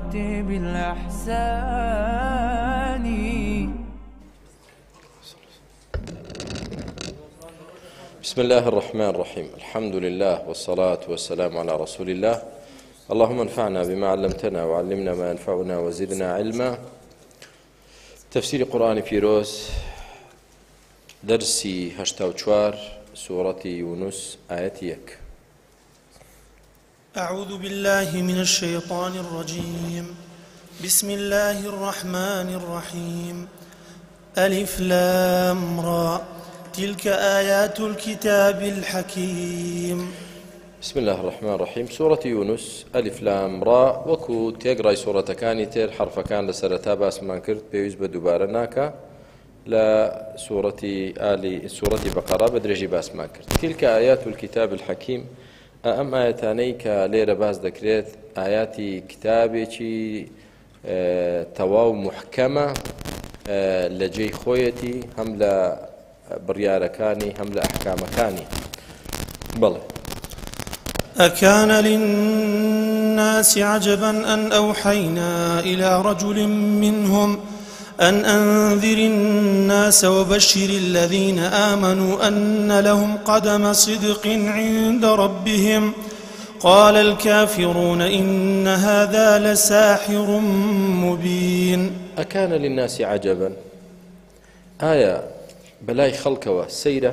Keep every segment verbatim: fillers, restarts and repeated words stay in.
مراتب الأحسان. بسم الله الرحمن الرحيم. الحمد لله والصلاة والسلام على رسول الله. اللهم انفعنا بما علمتنا وعلمنا ما ينفعنا وزدنا علما. تفسير قرآن فيروز درسي هشتا وچوار سورة يونس آية يك. أعوذ بالله من الشيطان الرجيم. بسم الله الرحمن الرحيم. ألف لام را تلك آيات الكتاب الحكيم. بسم الله الرحمن الرحيم. سورة يونس ألف لام را وكو تيقرأي سورة كاني تير حرف كان لسرتا باس ما كرت بيوز بدوبارة ناكا لا سورة آل سورة بقرة بدرجي باس ما كرت. تلك آيات الكتاب الحكيم. أم آياتاني كليرة باس ذكرت آيات كتابي اه تواو محكمة اه لجي خويتي هم لا برياركاني هم لا أحكامكاني. بلى أكان للناس عجبا أن أوحينا إلى رجل منهم أن أنذر الناس وبشر الذين آمنوا أن لهم قدم صدق عند ربهم. قال الكافرون إن هذا لساحر مبين. أكان للناس عجبا آية بلاي خلقوا سيرة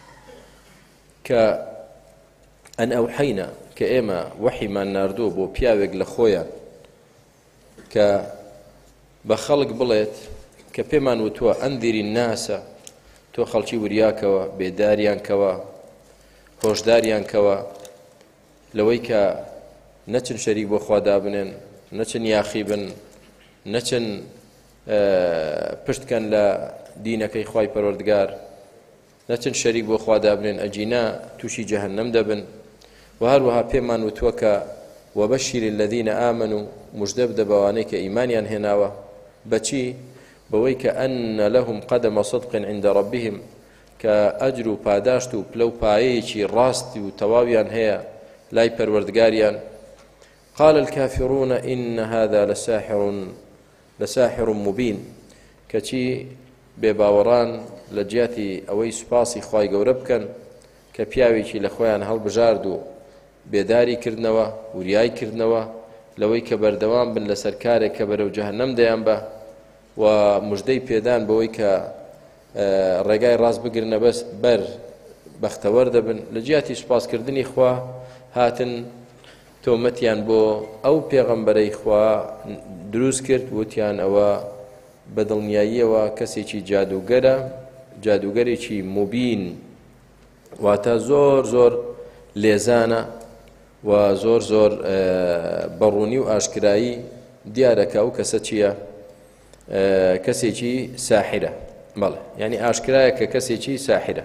كأن أوحينا كإما وحي ما ناردوب وبياوغ لخويا ك بخلق بليت كبيمان وتوا أنذر الناس تو خلشي ورياكوا بيداريان كوا هوشداريان كوا لويكا نچن شريك بو خوا دابنن نچن ياخيبن نچن اه پشت كان لا دينكي خواي پروردگار نچن شريك بو خوا دابنن اجينا توشي جهنم دبن. وهروها بيمان وتوكا وبشر الذين آمنوا مجدب دبوانيك إيمانيا هناوا بچي بويك أن لهم قدم صدق عند ربهم كأجر پاداشتو بلو پايشي راستي وتواويا هي لاي پروردگاريا. قال الكافرون إن هذا لساحر لساحر مبين كچي بباوران لجياتي أوي سپاسي خواي قوربكن كبياويشي لخويان هل بجاردو بێداری کردنەوە وریای کردنەوە لەوەی کە بەردەوام بن لەسەر کارێک کە بەرەو جەهەنەم دەیان بە و موژدەی پێدان بەوەی کە ڕێگای ڕاست بگرنە بەس بەر بەختەوەر دەبن. لە جیاتی سوپاسکردنی خوا هاتن تۆمەتیان بۆ ئەو پێغەمبەرەی خوا دروست کرد وتیان ئەوە بەدڵنیاییەوە کەسێکی جادوگەرە جادوگەرێکی مبین واتە زۆر زۆر لێزانە و زۆر زۆر بەڕوونی و ئاشکرایی دیارەکە ئەو کەسە چییە کەسێکی ساحرە. بەڵێ یعنی ئاشکرایە کە کەسێکی ساحرە.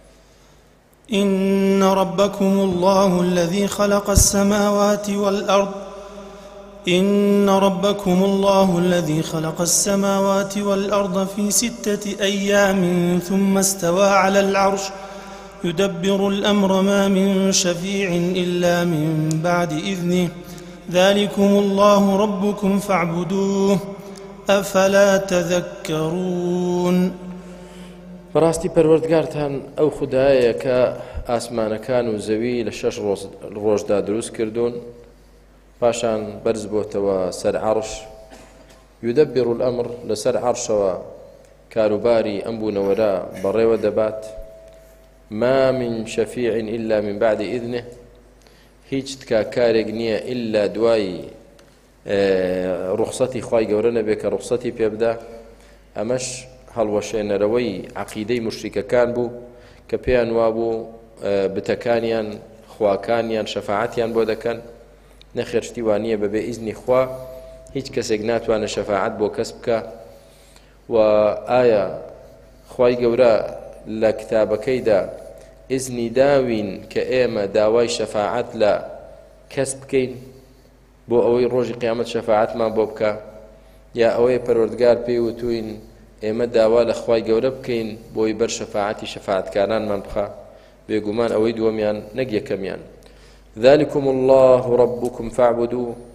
إن ربكم الله الذي خلق السماوات والأرض إن ربكم الله الذي خلق السماوات والأرض في ستة أيام ثم استوى على العرش يدبر الأمر ما من شفيع إلا من بعد إذنه ذلكم الله ربكم فاعبدوه أفلا تذكرون. بەڕاستی پەروەردگارتان ئەو خودایە کە ئاسمانەکان و زەوی لە شەش ڕۆژدا دروست کردوون پاشان بەرز بۆتەوە سەر عەرش يدبر الأمر لەسەر عەرشەوە کاروباری ئەم بوونەوەرە بەڕێوە دەبات. ما من شفيع إلا من بعد إذنه هیچ تکاکارێک نییە إلا دوای ڕوخسەتی خوای گەورە نەبێ کە ڕوخسەتی پێ بدە. ئەمەش هەڵوەشێنەرەوەی عەقیدەی موشریکەکان بوو کە پێیان وابوو بتەکانیان خواکانیان شەفاعەتیان بۆ دەکەن. نەخێر شتی وانییە بەبێ ئیزنی خوا هیچ کەسێک ناتوانە شەفاعەت بۆ کەس بکە. و ئایا خوای گەورە لە کتابەکەیدا ئیزنی داوین کە ئێمە داوای شەفاعەت لە کەس بکەین بۆ ئەوەی ڕۆژی قیامەت شەفاعەتمان بۆ بکە یا ئەوەی پەروەردگار پێی وتوین ئێمە داوا لە خوای گەورە بکەین بۆی بەر شەفاعەتی شەفاعەتکارانمان بخە؟ بێگومان ئەوەی دووەمیان نەک یەکەمیان. ذلكم الله ربكم فاعبدوه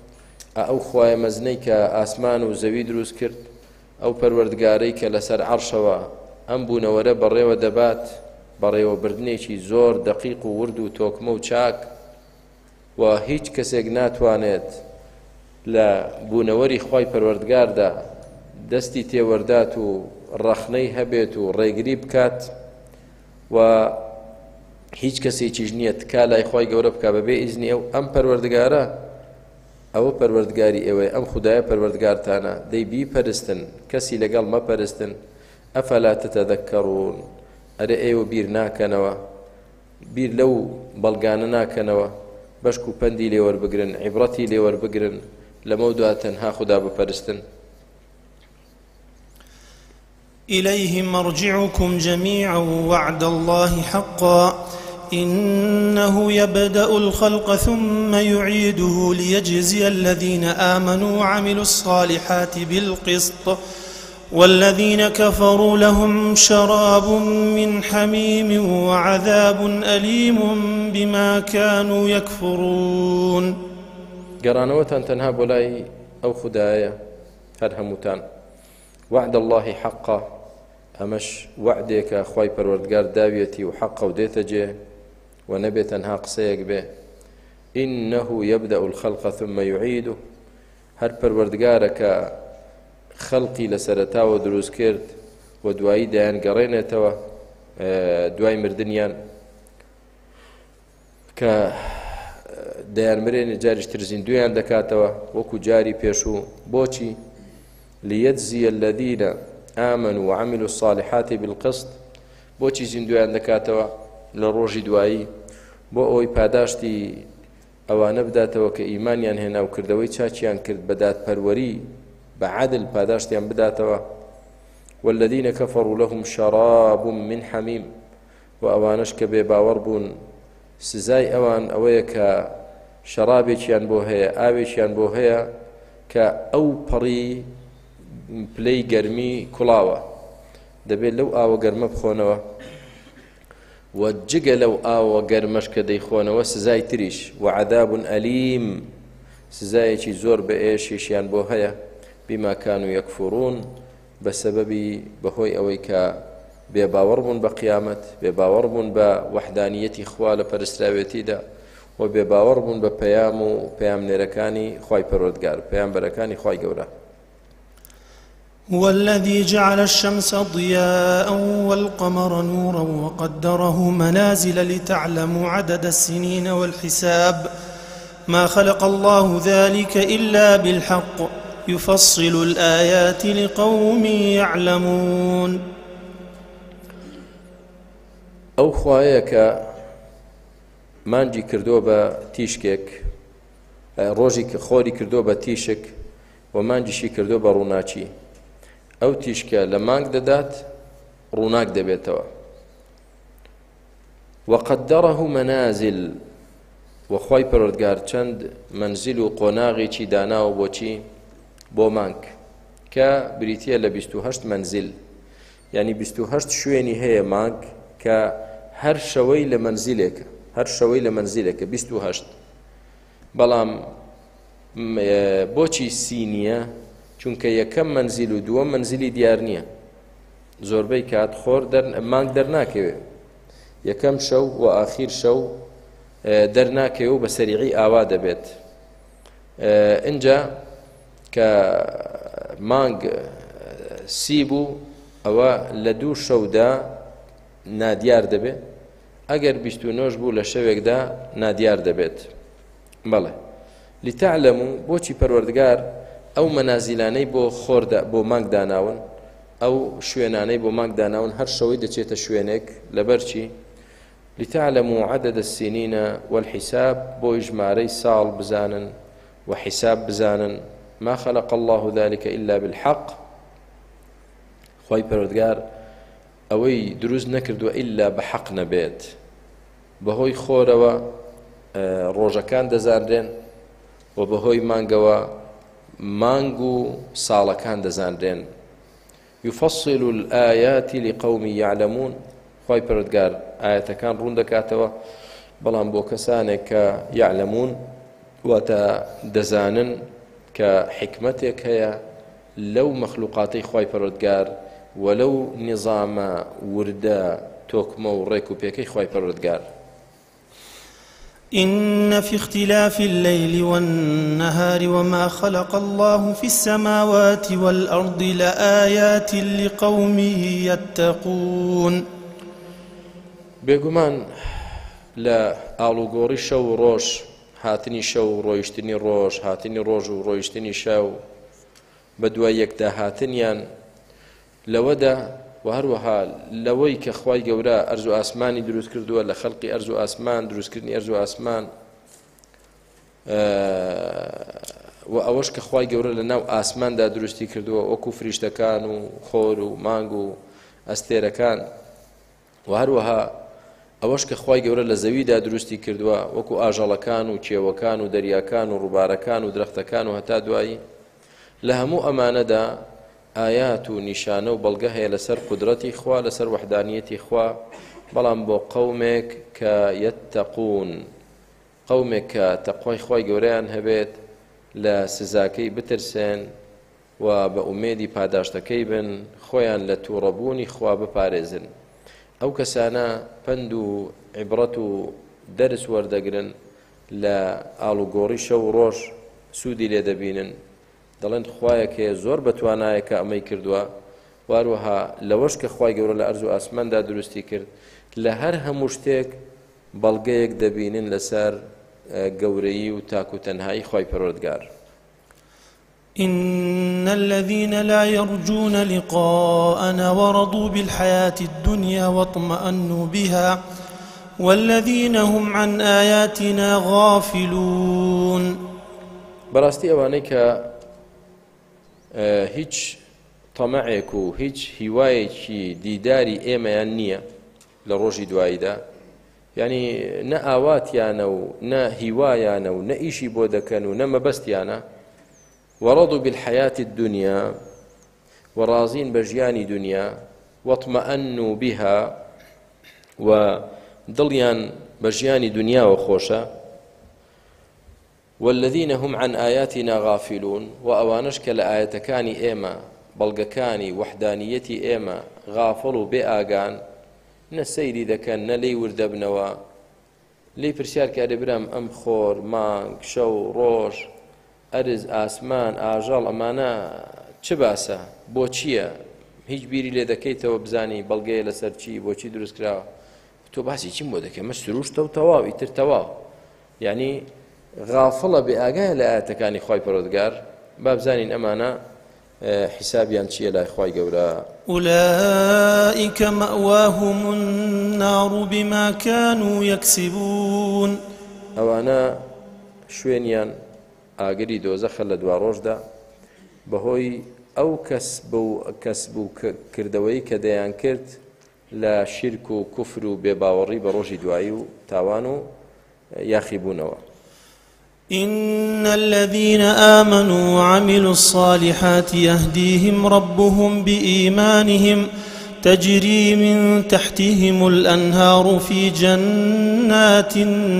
ئەو خوایە مەزنەی کە ئاسمان و زەوی دروست کرد، ئەو پەروەردگارەی کە لەسەر عەرشەوە ئەم بوونەوەرە بەڕێوە دەبات، بەڕێوەبردنێکی زۆر دەقیق و ورد و تۆکمە و چاک، و هیچ کەسێک ناتوانێت لە بوونەوەری خوای پەروەردگاردا دەستی تێوەردات و ڕەخنەی هەبێت و ڕێگری بکات، و هیچ کەسێکیش نییە تکا لای خوای گەورە بکا بەبێ ئیزنی ئەو. ئەم پەروەردگارە ئەوە پەروەردگاری ئێوەیە، ئەم خودایە پەروەردگارتانە، دەی بیپەرستن، کەسی لەگەڵ مەپەرستن. ئەفەلا تەتەذەکەڕون، ئەرە ئێوە بیر ناکەنەوە، بیر لەو بەڵگانە ناکەنەوە، بەشک و پەندی لێوەربگرن، عیبرەتی لێوەربگرن، لەمە دواتر تەنها خوددا بپەرستن. إليه مرجعكم جميعا وعد الله حقا إنه يبدأ الخلق ثم يعيده ليجزي الذين آمنوا وعملوا الصالحات بالقسط والذين كفروا لهم شراب من حميم وعذاب أليم بما كانوا يكفرون. قرانوتان تنها بولاي أو خدايا هرهموتان وعد الله حقا، أمش وعدك خواي پروردگار داويتي وحقا وديتجي ونبي تنها قصيك به. إنه يبدأ الخلق ثم يعيده، هر پروردگارك خلقي لسرتا ودروز كرد ودواي ديان قرينتوا دواي مردنيان ك ديان مرين جارش ترزين دويان دكاتوا وكو جاري بيشو بوشي ليجزي الذين آمنوا وعملوا الصالحات بالقسط. بوشي زندويان دكاتوا لروجي دوائي بو اوي پاداشتي اوان بداتوا كإيمانيان هنا وكردوي چاچيان كرد بدات پروري بعدل پاداشتيان بداتوا. والذين كفروا لهم شراب من حميم، وأوانش كبي باوربون سزاي أوان أويك شرابيشيان بوهيا آويشيان بوهيا كأو بري بلاي گرمي كلاوة دبي لو آوة گرمه بخونوا وجق لو آوة گرمش كديخونوا سزاي تريش. وعذاب أليم، سزاي چي زور بإيشيشيان بوهيا بما كانوا يكفرون، بسبب بهوي أويك بباوربون بقيامت، بباوربون بوحدانية خوال پرستراويتي دا، وبباوربون بپيامو پيام نركاني خواي پروردگار، پيام بركاني خواي گورا. هو الذي جعل الشمس ضياء والقمر نورا وقدره منازل لتعلموا عدد السنين والحساب ما خلق الله ذلك إلا بالحق يفصل الآيات لقوم يعلمون. أو خوايك مانجي كردو با تيشكك، روجي خوري كردو با تيشك، ومانجي شي كردو با روناچي. أو تيشكا لمانك ددات روناك دبيتوا. وقدره منازل، وخواي پروردگار چند منزل و قناغي چي دانا و بوچي بۆ مانک کە بریتیە لە بیست و هەشت منزل، یعنی بیست و هەشت شوێنی هەیە مانک کە هەر شەوەی لە منزلێکە، هەر شەوەی لە منزلێکە بیست و هەشت. بەڵام بۆچی سی نییە؟ چونکە یەکەم منزل و دووەم منزلی دیار نییە، زۆربەی کات خۆر مانک دەرناکەوێ، یەکەم شەو و ئاخیر شەو دەرناکەوێ و بە سەریعی ئاوا دەبێت. ئینجا کە مانگ سی بوو ئەوە لە دوو شەودا نادیار دەبێت، ئەگەر بیست و نۆ بوو لە شەوێکدا نادیار دەبێت. بەڵێ لتعلموا بۆچی پەروەردگار ئەو مەنازیلانەی بۆ خۆردا بۆ مانگ داناون، ئەو شوێنانەی بۆ مانگ داناون هەر شەوەی دەچێتە شوێنێک لەبەرچی لتعلموا عدد السنين والحساب، بۆ ژمارەی ساڵ بزانن و حساب بزانن. ما خلق الله ذلك إلا بالحق، خواي پەروەردگار ئەوەی دروست نەکردووە ئیلا بەحەق نەبێت، بەهۆی خۆرەوە ڕۆژەکان دەزاندرێن و بەهۆی مانگەوە مانگ و ساڵەکان دەزاندرێن. يفصل الآيات لقوم يعلمون، خواي پەروەردگار ئاەتەکان ڕوون دەکاتەوە بەڵام بۆ کەسانێک کە يعلمون واتە دەزانن كحكمتك هي لو مخلوقاتي خواي پروردگار ولو نظام وردا توكمو وريكو بيكي خواي پروردگار. إن في اختلاف الليل والنهار وما خلق الله في السماوات والأرض لآيات لقوم يتقون. بێگومان لە ئاڵوگۆڕی شەو و ڕۆژ هاتنی شەو و ڕۆیشتنی ڕۆژ هاتنی ڕۆژ و ڕۆیشتنی شەو بە دوای یەکدا هاتنیان لەوەدا و هەروەها لەوەی کە خوای گەورە ئەرز و ئاسمانی دروست کردووە لە خەڵقی ئەرز و ئاسمان دروستکردنی ئەرز و ئاسمان و ئەوەش کە خوای گەورە لە ناو ئاسماندا دروستی کردووە وەکو فریشتەکان و خۆر و مانگ و ئەستێرەکان و هەروەها ئەوەش کە خوای گەورە لە زەویدا دروستی کردووە وەکو ئاژەڵەکان و کێوەکان و دەریاکان و ڕووبارەکان و درەختەکان و هەتا دوایی لە هەموو ئەمانەدا ئايات و نیشانە و بەڵگە هەیە لەسەر قودرەتی خوا لەسەر وەحدانیەتی خوا بەڵام بۆ قەومێک کە یەتەقون قەومێک کە تەقوای خوای گەورەیان هەبێت لە سزاکەی بترسێن و بە ئومێدی پاداشتەکەی بن خۆیان لە تووڕەبوونی خوا بپارێزن. ئەو کەسانە پند و عیبرەت و دەرس وەردەگرن لە ئاڵوگۆڕی شەو و ڕۆژ سوودی لێ دەبینن دەڵێن خوایەکێ زۆر بەتوانایە کە ئەمەی کردووە واروها لەوەش کە خوای گەورە لە ئەرز و ئاسماندا دروستی کرد لە هەر هەموو شتێک بەڵگەیەک دەبینن لەسەر گەورەیی و تاک و تەنهایی خوای پەروەردگار. إن الذين لا يرجون لقاءنا ورضوا بالحياة الدنيا واطمأنوا بها والذين هم عن آياتنا غافلون. براستي أوانيك هیچ طمعێک و هیچ هیوایەکی دیداری ئێمەیان نییە لە ڕۆژی دواییدا، یعنی نە ئاواتیانە و نە هیوایانە و نە ئیشی بۆ دەکەن و نە مەبەستیانە. وەڕەضوا بالحەیاة الدنیا وەڕازین بە ژیانی دنیا وەطمەئەنوا بها و دڵیان بە ژیانی دنیاوە خۆشە. والذين هم عن آياتنا غافلون وأوانش كلا آياتكاني إيما بلغكاني وحدانيتي إيما غافلوا بآغان نسيري ذكان نلي وردبنوا لي برسيار كاربرام أم خور مانك شو روش أرز آسمان آجال أمانا چباسا بوچيا هیچ بیری لێ دەکەیتەوە بزانی بەڵگەیە لەسەر چی بۆچی دروست کراوە تۆ باسی چیم بۆ دەکەی مە سروشتە و تەواو ئیتر تەواو یعنی غافڵە بێ ئاگایە لە ئاەتەکانی خوای پەروەردگار با بزانین ئەمانە حسابیان چییە لای خوای گەورە. أولئك مأواهم النار بما كانوا يكسبون. ئەوانە شوێنیان ئاگری دۆزەخە لە دوا ڕۆژدا بەهۆی ئەو کەسب و کەسب و کردەوەی کە دەیان کرد لە شرک و کوفر و بێباوەڕی بە ڕۆژی دوایی و تاوان و یاخیبوونەوە. إن الذين آمنوا وعملوا الصالحات يهديهم ربهم بإيمانهم تجري من تحتهم الأنهار في جنات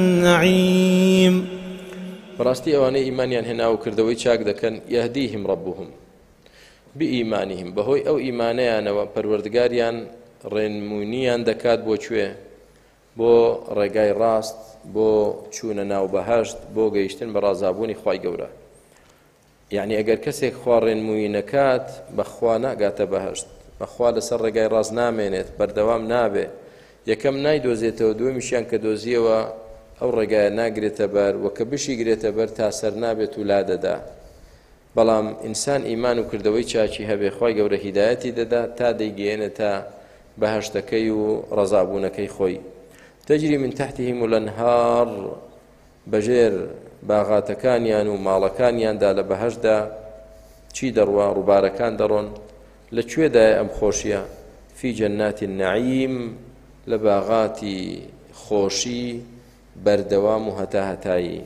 النعيم. براستي أواني إيمانيان هنا وكردوي چاك دكن يهديهم ربهم بإيمانهم بهوي أو إيمانيان وپروردگاريان رنمونيان دكات بو چوه بو ڕێگای ڕاست بۆ چوونە ناو بەهەشت بۆ گەیشتن بە ڕازابوونی خوای گەورە. یعنی ئەگەر کەسێک خوا ڕێنمووی نەکات بەخوا ناگاتە بەهەشت بەخوا لەسەر ڕێگای ڕاست نامێنێت بەردەوام نابێ یەکەم نایدۆزێتەوە دووەمیشیان کە دۆزیەوە ئەو ڕێگایە ناگرێتە بەر و کە بشی گرێتە بەر تا سەر نابێت و لا دەدا. بەڵام ئینسان ئیمان و کردەوەی چاکی هەبێ خوای گەورە هیدایەتی دەدا تا دەیگەێنێتە بەهەشتەکەی و ڕەزابوونەکەی خۆی. تجري من تحتهم الأنهار بجير باغاتكانيان ومالكانيان دا لبهجدا چی دەڕوا ڕووبارەکان دەڕۆن لە کوێدایە ئەم خۆشیە في جنات النعيم لە باغاتی خۆشی بەردەوام و هەتا هەتایی.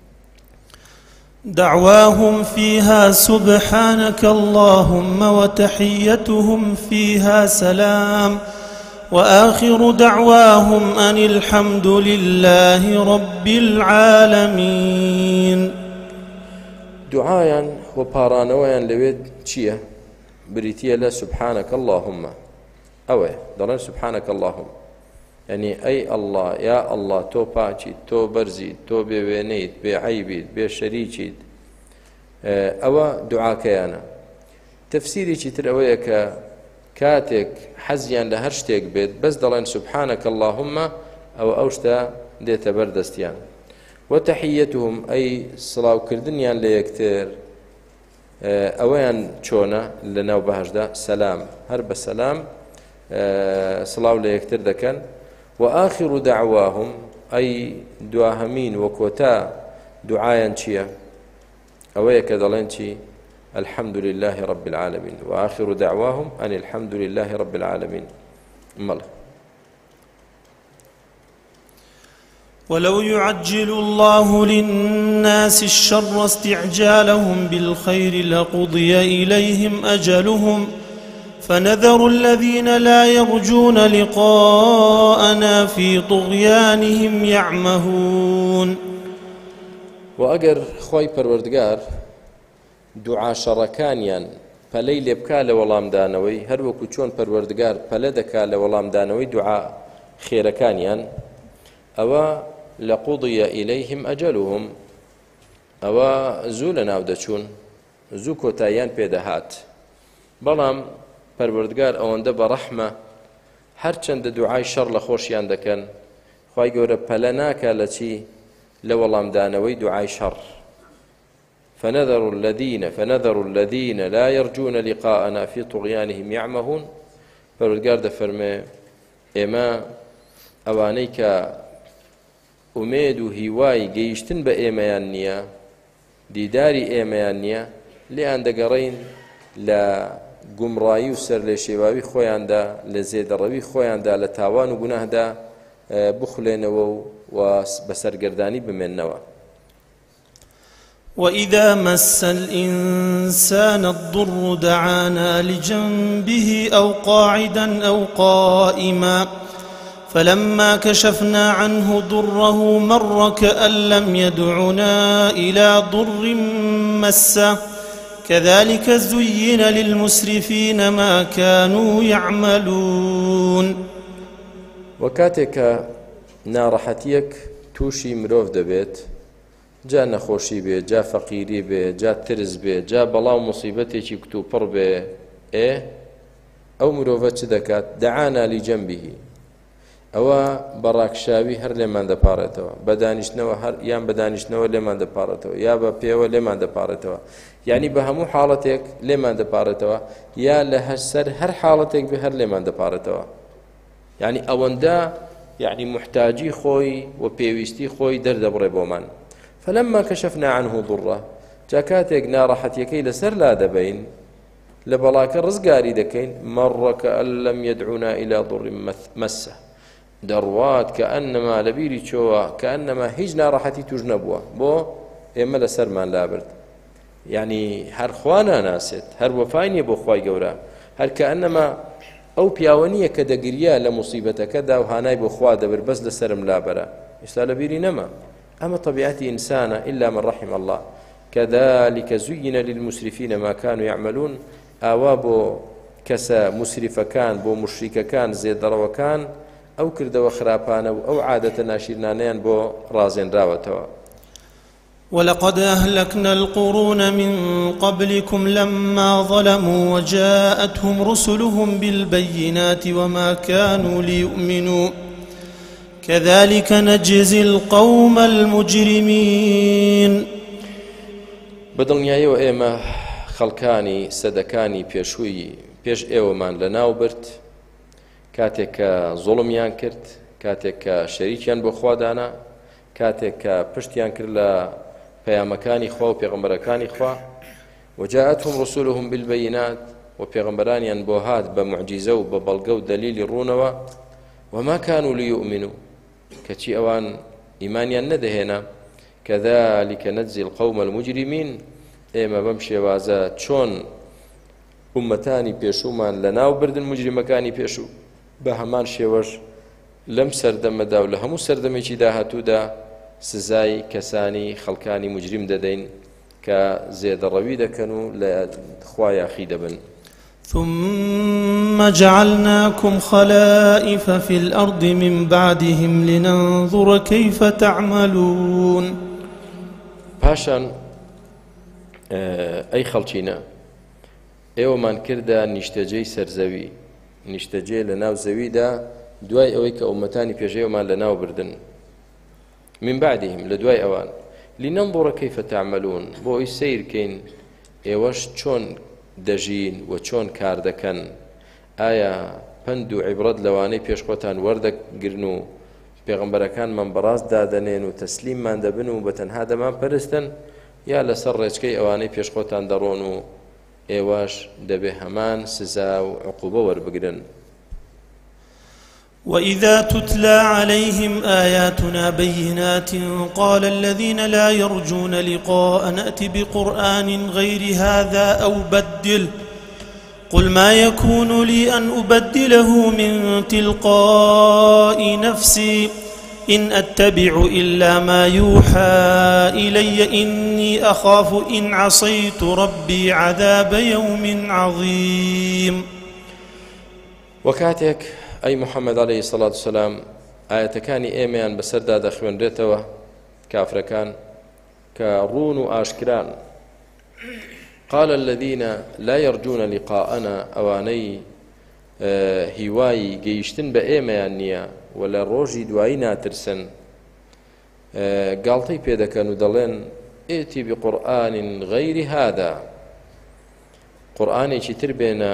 دعواهم فيها سبحانك اللهم وتحيتهم فيها سلام وآخر دعواهم أن الحمد لله رب العالمين. دوعایان و پارانەوەیان لەوێ چییە؟ بریتیە لە سبحانك اللهم ئەوەیە دەڵێن سبحانك اللهم يعني ئەی الله یا الله تۆ پاچیت تۆ بەرزیت تۆ بێوێنەیت بێعەیبیت بێ شەریکیت ئەوە دوعاکەیانە. تەفسیرێکی تر ئەوەیە کە کاتێک حەزیان لە هەر شتێک بێت بەس دەڵێن سبحانك اللهم ئەوە ئەو شتە دێتە بەردەستیان. وتحيتهم أي صلاة كردنيان ليكتر أوان چۆنە لەناو بەهەشدا سلام هەر بە سلام صلاة ليكتر دەکەن. وآخر دعواهم أي دواهمين وكوتا دعايا چییە؟ ئەوەیە کە دەڵێن چی؟ الحمد لله رب العالمين وآخر دعواهم أن الحمد لله رب العالمين. ماله ولو يعجل الله للناس الشر استعجالهم بالخير لقضي إليهم أجلهم فنذر الذين لا يرجون لقاءنا في طغيانهم يعمهون. وأجر خوي پروردگار دعا شركانيان پەلەی لێ بکا لە وەڵامدانەوەی هەر وەکو چۆن پەروەردگار پەلە دەکا لە وەڵامدانەوەی دوعا خێرەکانیان ئەوە لقضي إليهم أجلهم ئەوە زوو لەناو دەچوون زوو کۆتاییان پێدەهات. بەڵام پەروەردگار ئەوەندە بە ڕەحمە هەرچەندە دوعای شەڕ لە خۆشیان دەکەن خوای گەورە پەلە ناکا لە چی؟ لە وەڵامدانەوەی دوعای شەڕ. فنذر الذين فنذر الذين لا يرجون لقاءنا في طغيانهم يعمهون. پەروەردگار دەفەرمێ ئێمە ئەوانەی کە ئومێد و هیوای گەیشتن بە ئێمەیان نییە دیداری ئێمەیان نییە لێیان دەگەڕین لە گومڕایی و سەر لێ شێواوی خۆیاندا لە زێدەڕەوی خۆیاندا لە تاوان و گوناهدا بخولێنەوە و بە سەرگەردانی بمێننەوە. وإذا مس الإنسان الضر دعانا لجنبه أو قاعدا أو قائما فلما كشفنا عنه ضره مر كأن لم يدعنا إلى ضر مسه كذلك زين للمسرفين ما كانوا يعملون. وكاتك ناڕەحەتیەک تووشی مرۆڤ دەبێت جا نەخۆشی بێ جا فەقیری بێ جا ترس بێ جا بەڵاو موسیبەتێکی کتوپڕ بێ ئێ ئەو مرۆڤە چ دەکات؟ دەعانا لجەنبیه ئەوە بەڕاکشاوی هەر لێمان دەپارێتەوە بە دانیشتنەوە هەر یان بە دانیشتنەوە لێمان دەپارێتەوە یا بە پێوە لێمان دەپارێتەوە یعنی بە هەموو حاڵەتێک لێمان دەپارێتەوە یا لە هەر هەر حاڵەتێک بێ هەر لێمان دەپارێتەوە. یعنی ئەوەندە یعنی محتاجی خۆی و پێویستی خۆی دەردەبڕێ بۆمان. فلما كشفنا عنه ضره جا کاتێک ناڕەحەتیەکەی لەسەر لا دەبەین لە بەڵاکە ڕزگاری دەکەین مەڕ کەئەن لەم یەدعونا إلى ضر مسه دەڕوات کە ئەنەما لەبیری چۆوە کە ئەنەما هیچ ناڕەحەتی توش نەبووە بۆ ئێمە لەسەرمان لابرد. یعنی هەر خوا ناناسێت هەر وەفای نییە بۆ خوای گەورە هەر کە ئەنەما ئەو پیاوە نییە کە دەگریا لە موسیبەتەکەدا و هانای بۆ خوا دەبر بەس لەسرم لابەرە ئێستا لەبیری نەما ئەمە طبیعەتی ئینسانە إلا من رحم الله. كذلك زين للمسرفين ما كانوا يعملون ئاوا بۆ کەسە مسریفەکان بۆ مشریکەکان زێدەڕەوەکان ئەو کردەوە خراپانە و ئەو عادەتە ناشیرنانەیان بۆ ڕازێنراوەتەوە. ولقد أهلكنا القرون من قبلكم لما ظلموا وجاءتهم رسلهم بالبينات وما كانوا ليؤمنوا كذلك نجزي القوم المجرمين. بەدڵنیاییەوە ئێمە خەڵکانی سەدەکانی پێشووی پێش ئێوەمان لەناو برد کاتێک کە زوڵمیان کرد کاتێک کە شەریکیان بۆ خوادانا کاتێک کە پشتیان کرد لە پەیامەکانی خوا و پێغەمبەرەکانی خوا وجاءتهم رسولهم بالبينات و پێغەمبەرانیان بۆ هات بە معجیزە و بە بەڵگە و دەلیلی ڕوونەوە وما كانوا ليؤمنوا کەچی ئەوان ئیمانیان نەدەهێنا كذلك نجزي القوم المجرمين ئێمە بەم شێوازە چۆن ئومەتانی پێشوومان لەناو بردن مجریمەکانی پێشوو بە هەمان شێوەش لەم سەردەمەدا و لە هەموو سەردەمێکی داهاتوودا سزای کەسانی خەڵکانی مجریم دەدەین کە زێدەڕەوی دەکەن و لە خوا یاخی دەبن. ثم جعلناكم خلائف في الأرض من بعدهم لننظر كيف تعملون. پاشان ئەی خەڵکینە ئێوەمان کردە نیشتەجێی سەرزەوی، نیشتەجێ لە ناو زەویدا دوای ئەوەی کە ئومەتانی پێشەوەمان لە ناو بردن. من بعدهم لە دوای ئەوان لننظر كيف تعملون، بۆ ئەوی سەیرکەین ئێوەش چۆن دەژین و چۆن کار دەکەن. ئایا پند و عیبرەت لەوانەی پێشخۆتان وەردەگرن و پێغەمبەرەکانمان بەڕاست دادەنێن و تەسلیممان دەبن و بەتەنها دەمان پەرستن، یا لەسەر ڕێچکەی ئەوانەی پێشخۆتان دەڕۆن و ئێوەش دەبێ هەمان سزا و عقوبە وەربگرن. وإذا تتلى عليهم آياتنا بينات قال الذين لا يرجون لقاء نأت بقرآن غير هذا أو بدل قل ما يكون لي أن أبدله من تلقاء نفسي إن أتبع إلا ما يوحى إلي إني أخاف إن عصيت ربي عذاب يوم عظيم. وكاتك أي محمد عليه الصلاة والسلام ئاەتەکانی ئێمەیان بەسەردا دەخوێنرێتەوە کافرەکان کە ڕوون و ئاشکران. قال الذين لا يرجون لقاءنا ئەوانەی هیوای گەیشتن بە ئێمەیان نییە و لە ڕۆژی دوایی ناترسن، گاڵتەی پێدەکەن و دەڵێن ئێتی بقورئان غەیری هذا، قورئانێکی تر بێنە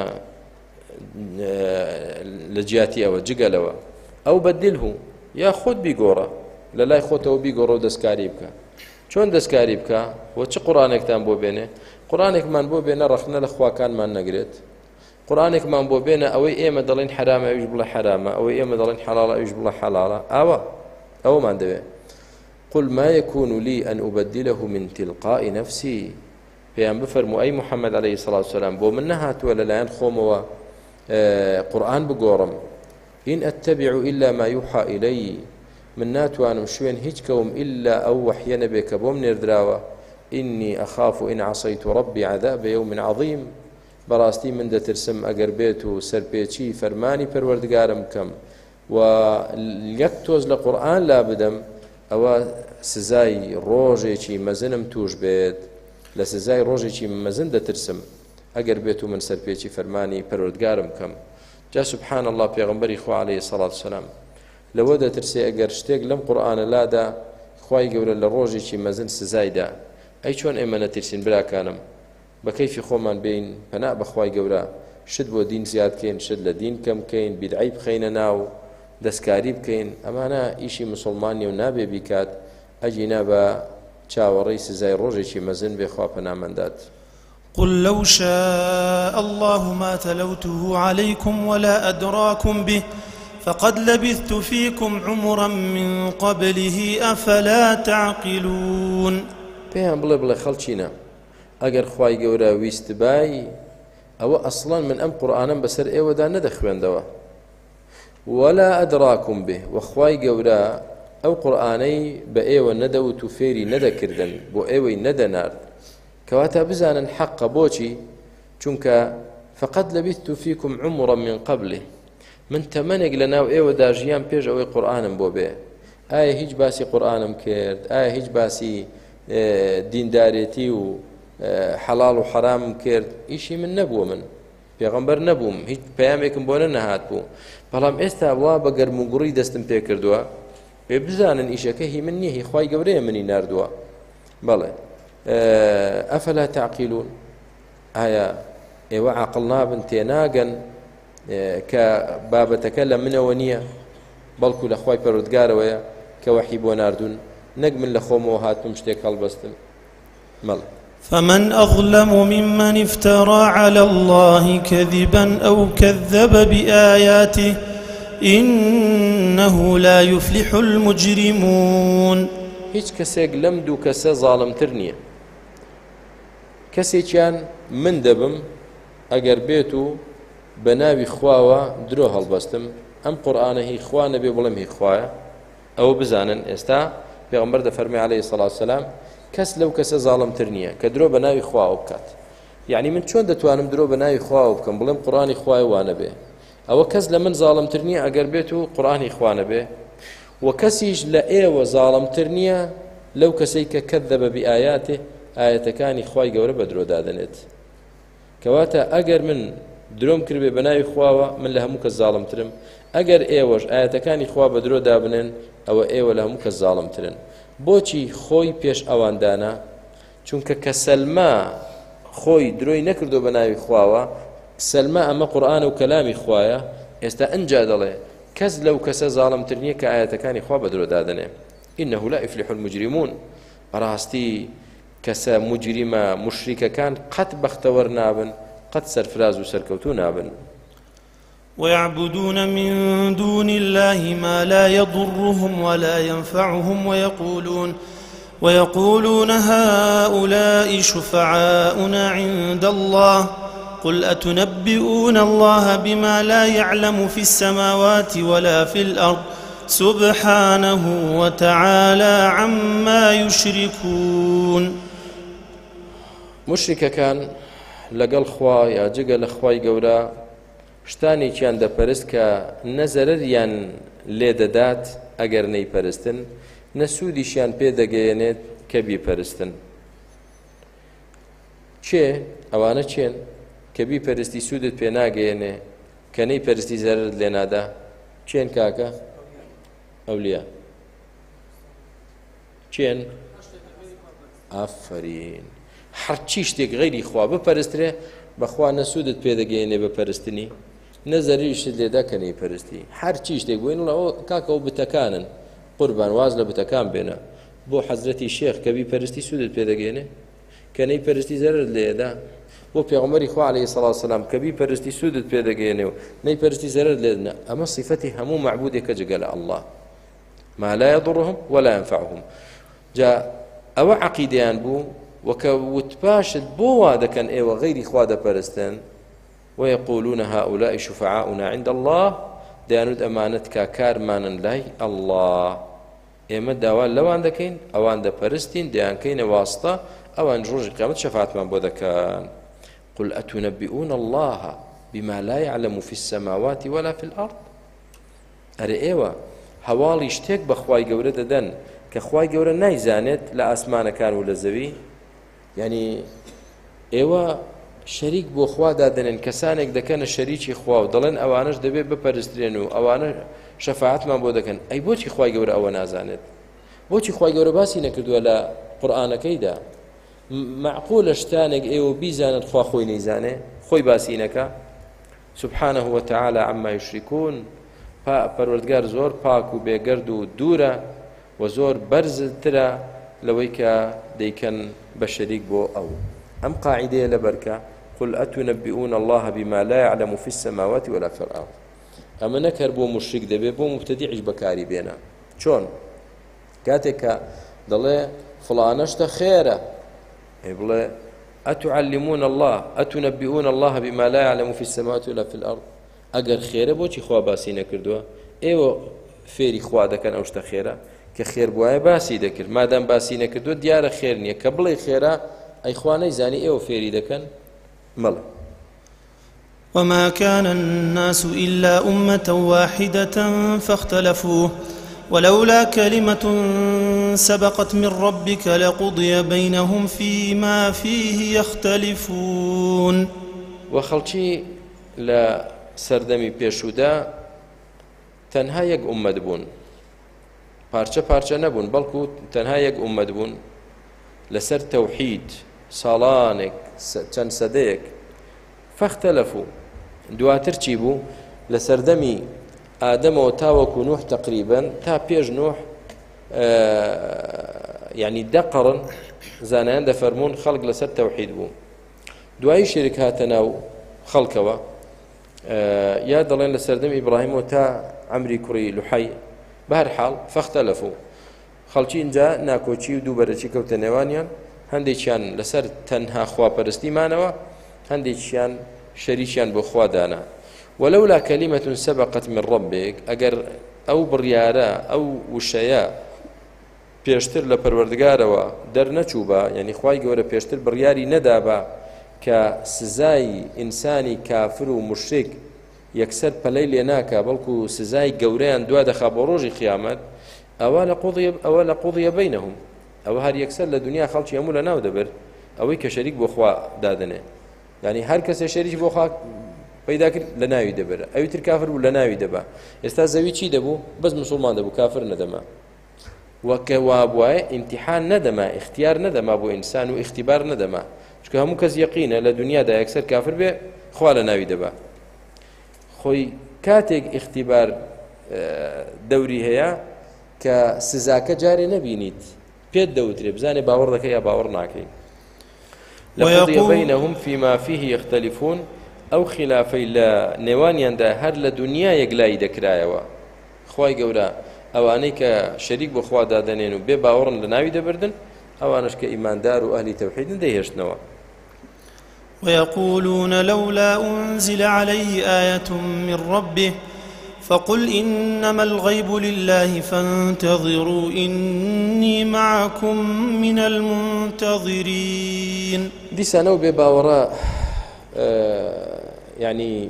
لە جیاتی ئەوە جگەلەوە، ئەو بەدیلهو یا خۆت بیگۆڕە لە لای خۆتەوە بیگۆڕە و دەستکاری بکە. چۆن دەستکاری بکە و چ قورئانێکتان بۆ بێنێ؟ قورئانێکمان بۆ بێنە ڕەخنە لە خواکانمان نەگرێت، قورئانێکمان بۆ بێنە ئەوەی ئێمە دەڵێن حرامە ئەویش بڵێ حرامە، ئەوەی ئێمە دەڵێن حەڵاڵە ئەویش بڵێ حەڵاڵە. ئاوە ئەوەمان دەوێت. قل ما يكون لي أن أبدله من تلقاء نفسي، پێیان بفەرموو ئەی محەممەد عەلەیهی سەڵات وسەلام بۆ من نەهاتووە لەلایەن خۆمەوە قورئان بگۆڕم. إن أتبع إلا ما يوحى إلي، من ناتوانم شوێن هیچ کەوم إلا ئەو وحیە نەبێ کە بۆم نێردراوە. إني أخاف إن عصيت ربي عذاب يوم عظيم، بەڕاستی من دەترسم ئەگەر بێت و سەرپێچی فەرمانی پەروەردگارم بکەم و یەک تۆز لە قورئان لا بدەم، ئەوە سزای ڕۆژێکی مەزنم توش بێت، لە سزای ڕۆژێکی مەزن دەترسم ئەگەر بێت و من سەرپێچی فەرمانی پەروەردگارم بکەم. جا سبحان الله پێغەمبەری خوا عەلەیهی سەڵات وسەلام لەوە دەترسێ ئەگەر شتێک لەم قورئانە لادا خوای گەورە لە ڕۆژێکی مەزن سزایدا. ئەی چۆن ئێمە نەترسین براکانم، بە کەیفی خۆمان بین پەنا بەخوای گەورە، شت بۆ دین زیادکەین، شت لە دین کەم بکەین، بیدعی بخەینە ناو، دەستکاری بکەین. ئەمانە ئیشی مسلمانی و نابێ بیکات، ئەجینا بە چاوەڕێی سزای ڕۆژێکی مەزن بێ خوا پەنامەندات. قل لو شاء الله ما تلوته عليكم ولا أدراكم به فقد لبثت فيكم عمرا من قبله أفلا تعقلون. پێیان بڵێ بڵێ خەڵکینە ئەگەر خوای گەورە ویست بای ئەوە ئەسڵان من ئەم قورئانەم بەسەر ئێوەدا نەدەخوێندەوە، ولا ئەدراکم به، و خوای گەورە ئەو قورئانەی بە ئێوە نەدەوت و فێری نەدەکردن، بۆ ئێوەی نەدەنارد کەواتە بزانن حەقە. بۆچی؟ چونکە فقد لبثت فيكم عمرا من قبله، من تەمەنێک لە ناو ئێوەدا ژیان پێش ئەوەی قورئانم بۆ بێ. ئایا هیچ باسی قورئانم کرد؟ ئایا هیچ باسی دیندارێتی و حەڵاڵ و حەرامم کرد؟ ئیشی من نەبووە، من پێغەمبەر نەبووم، هیچ پەیامێکم بۆ نەهات بوو. بەڵام ئێستا وا بە گەرم و گوڕی دەستم پێ کردووە، پێ بزانن ئیشەکە هی من نییە، هی خوای گەورەیە منی ناردووە. بەڵێ ئەفەلا تعقیلون، ئایا ئێوە عەقڵ نابن، تێناگەن کە بابەتەکە لە منەوە نییە بەڵکو لە خوای پەروەردگارەوەیە کە وەحی بۆ ناردوون، نەک من لە خۆمەوە هاتم شتێک هەڵبەستم. مەڵێ فمن أظلم ممن افترى على الله كذبا أو كذب بآياته إنه لا يفلح المجرمون. هیچ کەسێک لەم دوو کەسە زاڵمتر نییە. کەسێکیان من دەبم ئەگەر بێت و بە ناوی خواوە درۆ هەڵبەستم، ئەم قورئانە هی خوا نەبێ بڵێم هی خوایە. ئەوە بزانن ئێستا پێغەمبەر دەفەرمێ عەلەیهی سەڵات وسەلام کەس لەو کەسە زاڵمتر نییە کە درۆ بە ناوی خواوە بکات. یعنی من چۆن دەتوانم درۆ بە ناوی خواوە بکەم بڵێم قورآانی خوای وانە بێ؟ ئەوە کەس لە من زاڵمتر نییە ئەگەر بێت و قورآانی خوانە بێ، و کەسیش لە ئێوە زاڵمتر نییە لەو کەسەی کە کەذەبە بئایاتێ ئاەتەکانی خوای گەورە بە درۆ دادەنێت. کەواتە ئەگەر من درۆم کردبێ بە ناوی خواوە من لە هەموو کەس زاڵمترم، ئەگەر ئێوەش ئاەتەکانی خوا بە درۆ دابنێن ئەوە ئێوە لە هەموو کەس زاڵمترن. بۆچی خۆی پێش ئەواندانە؟ چونکە کە سەلما خۆی درۆی نەکردو بە ناوی خواوە، سەلما ئەمە قورئانە و کەلامی خوایە، ئێستا ئەنجا دەڵێ کەس لەو کەسە زاڵمتر نییە کە ئاەتەکانی خوا بە درۆ دادنێ. إنه لا يفلح المجرمون. ڕاستی کەسە مجریمە مشریکەکان قەت بەختەوەر نابن، قەت سەرفراز و سەرکەوتوو نابن. ويعبدون من دون الله ما لا يضرهم ولا ينفعهم ويقولون ويقولون هؤلاء شفعاؤنا عند الله قل أتنبئون الله بما لا يعلم في السماوات ولا في الأرض سبحانه وتعالى عما يشركون. مشركة كان لقل خوا يا جگە لە خوای گەورە شتانێکیان دەپەرست کە نەزەرەریان لێ دەدات ئەگەر نەیپەرستن، نەسوودیشیان پێ دەگەیەنێت کە بیپەرستن. چێ؟ ئەوانە چێن کە بیپەرستی سوودت پێ ناگەیەنێ، کە نەیپەرستی زەرت لێ نادا. چێن کاکە؟ ئەولیا. چێن؟ ئافرین. هەرچی شتێک غەیری خوا بپەرسترێ بەخوا نەسوودت پێدەگەیەنێ بەپەرستنی، نەزەریشت لێدا کە نەیپەرستی. هەرچی شتێک بووین ئەوە کاکە و بتەکانن، قوربان واز لە بتەکان بێنە. بۆ حەزرەتی شێخ کە بیپەرستی سوودت پێدەگەیەنێ، کە نەیپەرستی زەرت لێدا. بۆ پێغەمبەری خوا عەلەیهی سەڵات وسەلام کە بیپەرستی سوودت پێدەگەیەنێ و نەیپەرستی زەرت لێدنا. ئەمە صیفەتی هەموو معبودێکە جگە لە ئەڵڵا، ما لا يضرهم ولا ينفعهم. جا ئەوە عەقیدەیان بوو وەکە وتپاشت بۆ وا دەکەن ئێوە غەیری خوا دەپەرستن. ويقولون هؤلاء شفعاؤنا عند الله، دەیانوت ئەمانەت کا کارمانن لای ئەڵڵا، ئێمە داوا لەوان دەکەین ئەوان دەپەرستین دەیانکەینە واستە، ئەوان ڕۆژی قیامەت شەفاعەتمان بۆ دەکەن. قل أتنبئون الله بما لا يعلم في السماوات ولا في الأرض. ئەرێ ئێوە هەواڵی شتێک بە خوای گەورە دەدەن کە خوای گەورە نایزانێت لە ئاسمانەکان و لە زەوی. یعنی ئێوە شەریک بۆ خوا دادەنێن، کەسانێک دەکەنە شەریکی خوا و دەڵێن ئەوانش دەبێت بپەرسترێن و ئەوانە شەفاعەتمان بۆ دەکەن. ئەی بۆچی خوای گەورە ئەوە نازانێت؟ بۆچی خوای گەورە باسی نەکردووە لە قورئانەکەیدا؟ معقولە شتانێک ئێوە بیزانن خوا خۆی نەیزانێ، خۆی باسی نەکا؟ سبحانه وتعالى عما يشركون. پەروەردگار زۆر پاک و بێگەرد و دوورە و زۆر بەرزترە لەوەی کە دەیکەن بە شەریک بۆ ئەو. ئەم قاعیدەیە لەبەرکە قل أتنبئون الله بما لا يعلم في السماوات ولا في الأرض. ئەمە نەکەر بۆ مشریک دەبێت، بۆ مبتەدیعیش بەکاری بێنە. چۆن؟ کاتێک کە دەڵێ فڵانە شتە خێرە، بڵێ أتعلمون الله أتنبئون الله بما لا يعلم في السماوات ولا في الأرض. ئەگەر خێرە بۆچی خوا باسی نەکردووە؟ ئێوە فێری خوا دەکەن ئەو شتە خێرە، کە خێر بواە باسی دەکرد. مادام باسی نەکردووە دیارە خێر نییە. کە بڵێ خێرە ئەی خوا نەیزانی ئێوە فێری دەکەن. مەڵە وما كان الناس إلا أمة واحدة فاختلفوا ولولا كلمة سبقت من ربك لقضي بينهم فيما فيه يختلفون. وخەڵکی لە سەردەمی پێشوودا تەنها یەک ئومەت بوون، پارچە پارچە نەبوون، بەڵکو تەنها یەک ئومەت بوون لەسەر تەوحید ساڵانێک چەند سەدەیەک. فاختلفوا. دواتر چی بوو؟ لە سەردەمی ئادەمەوە تاوەکو نوح تقریبا تا پێش نوح یعنی دە قەڕن زانایان دەفەرمون خەڵک لەسەر تەوحید بوو. دوایی شێرک هاتە ناو خەڵکەوە، یا دەڵێن لە سەردەمی ئیبراهیمەوە تا عەمری کوڕی لوحەی. بەهەر حاڵ فاختلفوا. خەڵکی اینجا ناکۆچی و دووبەرەچی کەوتە نێوانیان، هەندێکیان لەسەر تەنها خواپەرستیمانەوە، هەندێکیان شەریکیان بۆ خوا دانا. ولولا كلمة سبقت من ربك، أجر أو بريارة أو وشيا پێشتر لە پەروەردگارەوە دەرنەچوو بە، یعنی خوای گەورە پێشتر بڕیاری نەدا بە کە سزای ئینسانی کافر و مشرک یەکسەر پەلەی لێ ناکە، بەڵکو سزای گەورەیان دوا دەخا بۆ ڕۆژی قیامەت، ئەوە لە قوضیە ئەوە لە قوضیە بەینەهم، ئەوە هەر یەکسەر لە دنیا خەڵکی هەموو لە ناو دەبر ئەوەی کە شەریک بۆ خوا دادنێ، یعنی هەر کەسێ شەریک بۆ خوا پیدا کرد لە ناوی دەبێت، ئەوی تر کافر بوو لە ناوی دەبا. ئێستا زەوی چی دەبوو؟ بەس موسڵمان دەبوو، کافر نەدەما. وەکە وا بووایە ئیمتیحان نەدەما، اختیار نەدەما بۆ ئینسان و اختیبار نەدەما، چونکە هەموو کەس یەقینە لە دنیادا یەکسەر کافر بێ خوا لە ناوی دەبا. خۆی کاتێک اختیبار دەوری هەیە کە سزاکە جارێ نەبینیت پێت دەوترێ بزانێ باوەڕ دەکەی یا باوەڕ ناکەی. لقضي بينهم فيما فيه يختلفون ئەو خلافەی لە نێوانیاندا هەر لە دنیا یەکلایی دەکرایەوە. خوای گەورە ئەوانەی کە شەریک بۆ خوا دادەنێن و بێ باوەڕن لە ناوی دەبردن، ئەوانش کە ئیماندار و ئەهلی تەوحیدن دەیهێشتنەوە. ويقولون لولا أنزل عليه آية من ربه فقل إنما الغيب لله فانتظروا إني معكم من المنتظرين. دیسانەو بێ باوەڕە يعني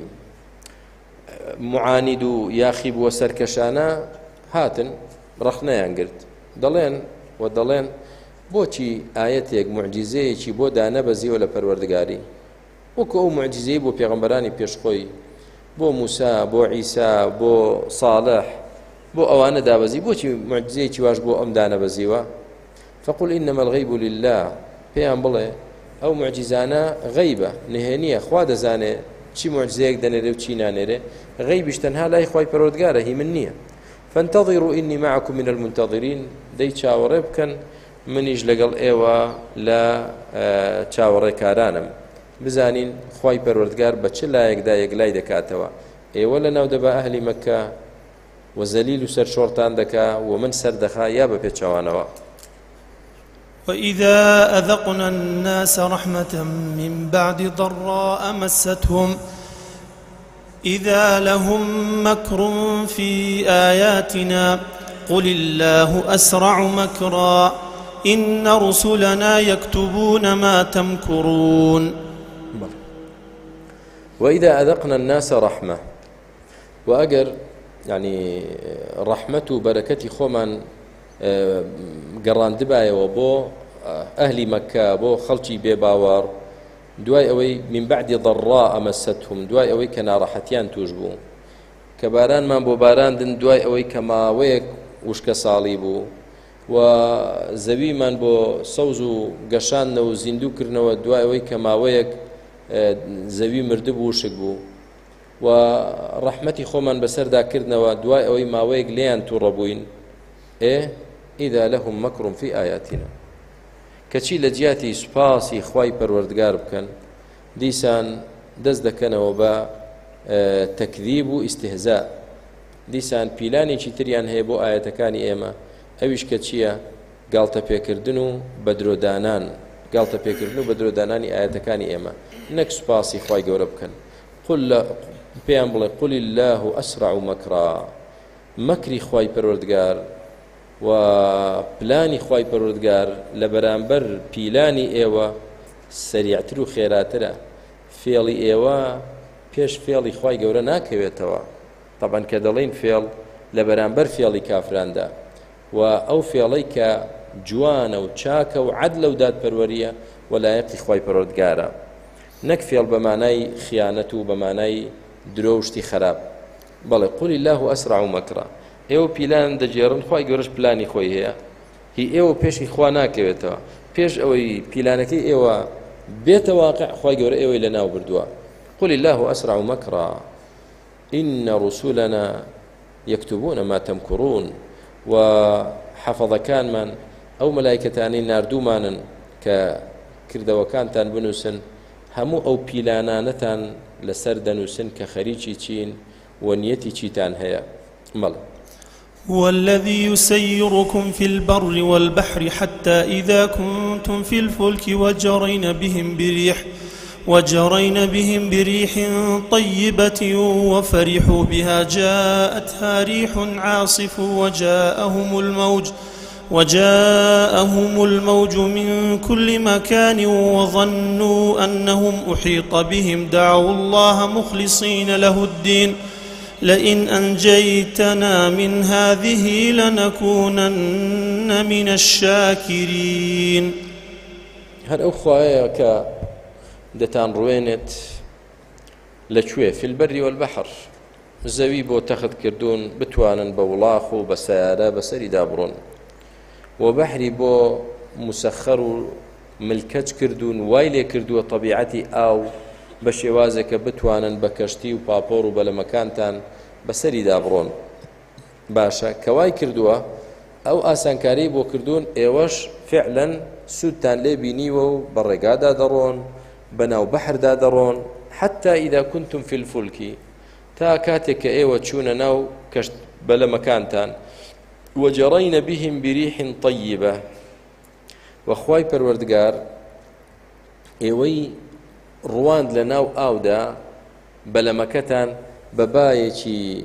معاند و یاخیب و سەرکەشانە هاتن ڕەخنەیان گرت، دەڵێن و دەڵێن بۆچی ئاەتێک معجزەیەکی بۆ دانەبەزیوە لە پەروەردگاری، وەکو ئەو معجزەی بۆ پێغەمبەرانی پێشخۆی، بۆ موسا، بۆ عیسا، بۆ صالح، بۆ ئەوانە دابەزی، بۆچی معجزەیەکی واش بۆ ئەم دانەبەزیوە؟ فقل إنما الغيب لله، پێیان بڵێ ئەو معجزانە غەیبە، نهێنیە، خوا دەزانێ چی معجزەیەک دەنێرێ و چی نانێرێ، غەیبیش تەنها لای خوای پەروەردگارە، هی من نییە. فانتظروا إني معكم من المنتظرين، دەی چاوەڕێ بکەن منیش لەگەڵ ئێوە لە چاوەڕێکارانم، بزانین خوای پەروەردگار بە چ لایەکدا یەکلای دەکاتەوە، ئێوە لە ناو دەبا ئەهلی مەککە و زەلیل و سەرشۆڕتان دەکا و من سەر دەخا یا بە پێچەوانەوە. وإذا أذقنا الناس رحمة من بعد ضراء مستهم إذا لهم مكر في آياتنا قل الله أسرع مكرا إن رسلنا يكتبون ما تمكرون. وإذا أذقنا الناس رحمة، وأجر يعني رحمة بركة خومن گەڕاندبایەوە بۆ ئەهلی مەککە، بۆ خەڵکی بێباوەڕ، دوای ئەوەی من بعد ضراء مستهم، دوای ئەوەی کە ناڕەحەتیان توش بوو، کە بارانمان بۆ باراندن، دوای ئەوەی کە ماوەیەک وشکە ساڵی بوو و زەویمان بۆ سەوز و گەشاندنەوە و زیندووکردنەوە، دوای ئەوەی کە ماوەیەک زەوی مردبوو وشک بوو و ڕەحمەتی خۆمان بەسەرداکردنەوە، دوای ئەوەی ماوەیەک لێیان تووڕەبووین، ئێ إذا لهم مكر في آياتنا، كشي لجياتي سباسي خواي پروردگار بكن ديسان دز دكنوا با تكذيب و استهزاء، ديسان بيلاني چي تريان هي بو آياتكاني إيما أويش كشيا قالتا بيكردنو بدرو دانان، قالتا بيكردنو بدرو داناني آياتكاني إيما نك سباسي خواي قورا بكن. قل بيان بلي قل الله أسرع مكرا، مكري خواي پروردگار و پلانی خوای پەروەردگار لە بەرامبەر پیلانی ئێوە سەریعتر و خێراترە، فێڵی ئێوە پێش فێڵی خوای گەورە ناکەوێتەوە. طبعاً کە دەڵێن فێڵ لە بەرامبەر فێڵی کافراندا، و ئەو فێڵەی کە جوانە و چاکە و عەدلە و دادپەروەریە و لایەقی خوای پەروەردگارە، نەک فێڵ بە مانای خیانەت و بە مانای درۆ و شتی خراپ. بەڵێ قل الله أسرع مكرا، ئێوە پیلان دەجێڕن، خوای گەورەش پلانی خۆی هەیە، هی ئێوە پێشی خوا ناکەوێتەوە، پێش ئەوەی پیلانەکەی ئێوە بێتە واقع خوای گەورە ئێوەی لەناو بردووە. قل الله أسرع مكرا إن رسلنا يكتبون ما تمكرون، و حەفەظەکانمان ئەو مەلایکەتانەی ناردوومانن کە کردەوەکانتان بنووسن، هەموو ئەو پیلانانەتان لەسەر دەنووسن کە خەریکی چین و نیەتی چیتان هەیە. مەڵ هو الذي يسيركم في البر والبحر حتى إذا كنتم في الفلك وجرين بهم بريح وجرين بهم بريح طيبة وفرحوا بها جاءتها ريح عاصف وجاءهم الموج وجاءهم الموج من كل مكان وظنوا أنهم أحيط بهم دعوا الله مخلصين له الدين لئن أنجيتنا من هذه لنكونن من الشاكرين. هر أخوة ك دتان روينت لشوي في البر والبحر زەوی بۆ تەخت کردوون بتوانن بە وڵاخ و بە سەیارە بەسەری دابڕۆن و بەحری بۆ مسەخەر و ملکەج کردوون وای لێ کردووە طەبیعەتی ئاو بە شێوازێکە بتوانن بە کەشتی و پاپۆر و بەلەمەکانتان بەسەری دابڕۆن. باشە کەوای کردووە ئەو ئاسانکاری بۆ کردوون ئێوەش فعلەن سوودتان لێ بینیوە و بە ڕێگادا دەڕۆن بەناو بەحردا دەڕۆن حتى إذا كنتم في الفلك تا كاتك ايوة تشون ناو كشت بلا مكانتان وجرين بهم بريح طيبة وخواي پروردگار ايوي رواند لناو آودا بلا مكتان ببايكي